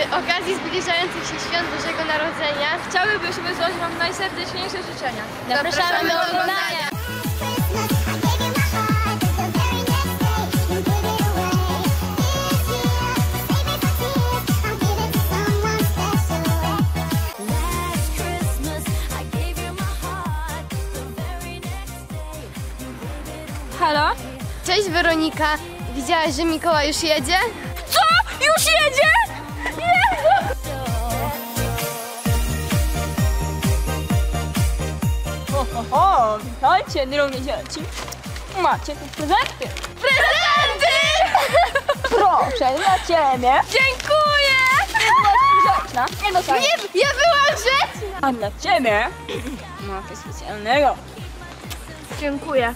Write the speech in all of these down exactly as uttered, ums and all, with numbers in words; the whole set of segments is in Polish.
okazji zbliżających się świąt Bożego Narodzenia chciałybyśmy złożyć Wam najserdeczniejsze życzenia. zapraszamy do oglądania! Halo? Cześć Weronika, widziałaś, że Mikołaj już jedzie? Co? Już jedzie? Jezu! Ho, ho, ho, witajcie, drogie dzieci. Macie tu prezenty. Prezenty! Proszę, dla ciebie. Dziękuję! Grzeczna, nie dostaniesz. Nie, ja byłam grzeczna! A dla ciebie mam coś specjalnego. Dziękuję.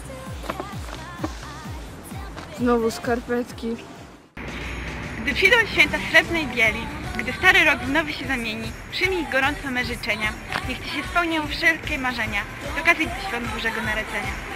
Znowu skarpetki. Gdy przyjdą święta srebrnej bieli, gdy stary rok w nowy się zamieni, przyjmij gorąco me życzenia. Niech Ci się spełnią wszelkie marzenia z okazji Świąt Bożego Narodzenia.